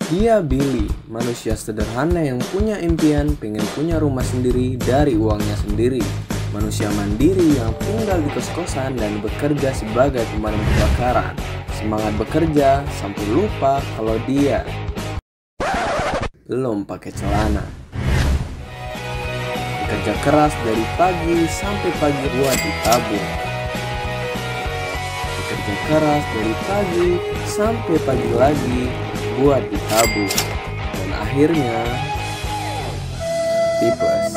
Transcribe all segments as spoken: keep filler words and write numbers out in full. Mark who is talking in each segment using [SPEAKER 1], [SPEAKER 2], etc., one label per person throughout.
[SPEAKER 1] Dia Billy, manusia sederhana yang punya impian pengen punya rumah sendiri dari uangnya sendiri. Manusia mandiri yang tinggal di kos-kosan dan bekerja sebagai pemadam kebakaran. Semangat bekerja sampai lupa kalau dia belum pakai celana. Bekerja keras dari pagi sampai pagi buat ditabung. Bekerja keras dari pagi sampai pagi lagi buat ditabung. Dan akhirnya tipes.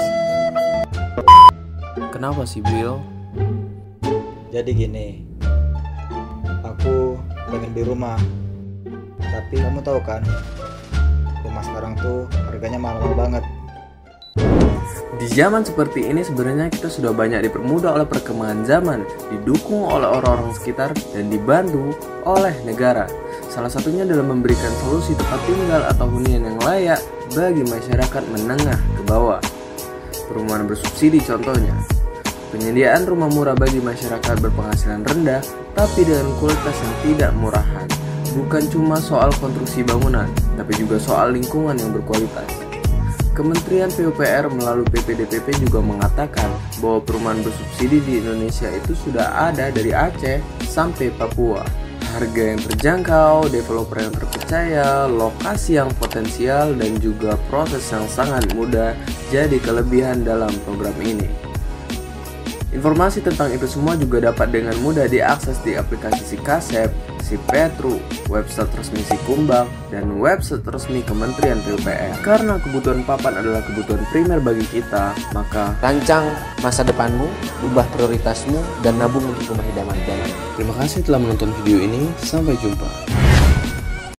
[SPEAKER 1] Kenapa sih Bill?
[SPEAKER 2] Jadi gini, aku pengen di rumah, tapi kamu tahu kan, rumah sekarang tuh harganya mahal-mahal banget.
[SPEAKER 1] Di zaman seperti ini sebenarnya kita sudah banyak dipermudah oleh perkembangan zaman, didukung oleh orang-orang sekitar dan dibantu oleh negara. Salah satunya dalam memberikan solusi tempat tinggal atau hunian yang layak bagi masyarakat menengah ke bawah. Perumahan bersubsidi contohnya. Penyediaan rumah murah bagi masyarakat berpenghasilan rendah tapi dengan kualitas yang tidak murahan. Bukan cuma soal konstruksi bangunan, tapi juga soal lingkungan yang berkualitas. Kementerian P U P R melalui P P D P P juga mengatakan bahwa perumahan bersubsidi di Indonesia itu sudah ada dari Aceh sampai Papua. Harga yang terjangkau, developer yang terpercaya, lokasi yang potensial, dan juga proses yang sangat mudah jadi kelebihan dalam program ini. Informasi tentang itu semua juga dapat dengan mudah diakses di aplikasi Sikasep, Sipetru, website resmi Sikumbang, dan website resmi Kementerian P U P R. Karena kebutuhan papan adalah kebutuhan primer bagi kita, maka
[SPEAKER 3] rancang masa depanmu, ubah prioritasmu, dan nabung untuk rumah idaman jalan.
[SPEAKER 1] terima kasih telah menonton video ini. Sampai jumpa.